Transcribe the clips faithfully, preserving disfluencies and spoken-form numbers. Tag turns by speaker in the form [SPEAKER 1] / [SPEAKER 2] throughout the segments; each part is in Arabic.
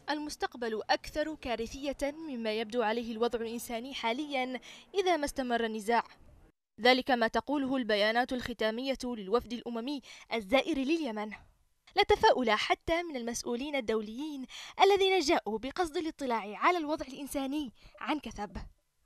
[SPEAKER 1] المستقبل أكثر كارثية مما يبدو عليه الوضع الإنساني حاليا إذا ما استمر النزاع. ذلك ما تقوله البيانات الختامية للوفد الأممي الزائر لليمن. لا تفاؤل حتى من المسؤولين الدوليين الذين جاءوا بقصد الاطلاع على الوضع الإنساني عن كثب،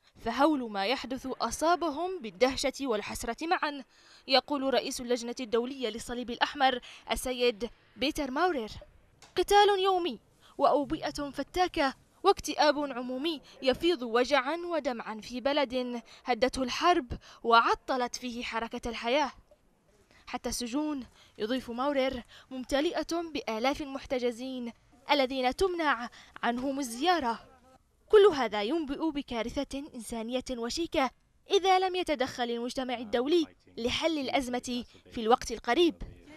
[SPEAKER 1] فهول ما يحدث أصابهم بالدهشة والحسرة معا، يقول رئيس اللجنة الدولية للصليب الأحمر السيد بيتر ماورير. قتال يومي وأوبئة فتاكة واكتئاب عمومي يفيض وجعا ودمعا في بلد هدته الحرب وعطلت فيه حركة الحياة. حتى السجون، يضيف ماورير، ممتلئة بآلاف المحتجزين الذين تمنع عنهم الزيارة. كل هذا ينبئ بكارثة إنسانية وشيكة إذا لم يتدخل المجتمع الدولي لحل الأزمة في الوقت القريب.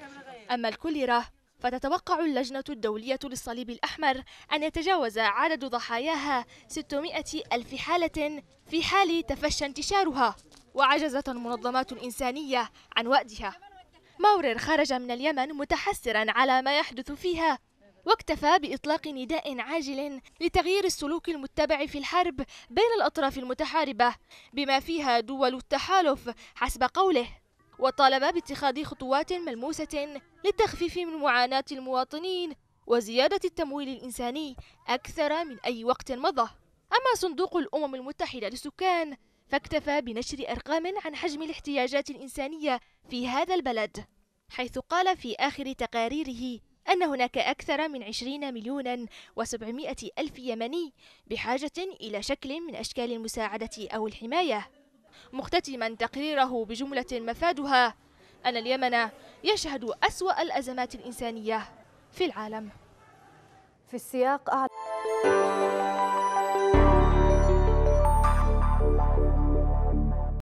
[SPEAKER 1] أما الكوليرا فتتوقع اللجنة الدولية للصليب الأحمر أن يتجاوز عدد ضحاياها ستمائة ألف حالة في حال تفشى انتشارها، وعجزت المنظمات الإنسانية عن وأدها. ماورير خرج من اليمن متحسرا على ما يحدث فيها، واكتفى بإطلاق نداء عاجل لتغيير السلوك المتبع في الحرب بين الأطراف المتحاربة بما فيها دول التحالف حسب قوله، وطالب باتخاذ خطوات ملموسة للتخفيف من معاناة المواطنين وزيادة التمويل الإنساني أكثر من أي وقت مضى. أما صندوق الأمم المتحدة للسكان فاكتفى بنشر أرقام عن حجم الاحتياجات الإنسانية في هذا البلد، حيث قال في آخر تقاريره أن هناك أكثر من عشرين مليونا وسبعمائة ألف يمني بحاجة إلى شكل من أشكال المساعدة أو الحماية، مختتما تقريره بجملة مفادها أن اليمن يشهد أسوأ الأزمات الإنسانية في العالم.
[SPEAKER 2] في السياق أعلى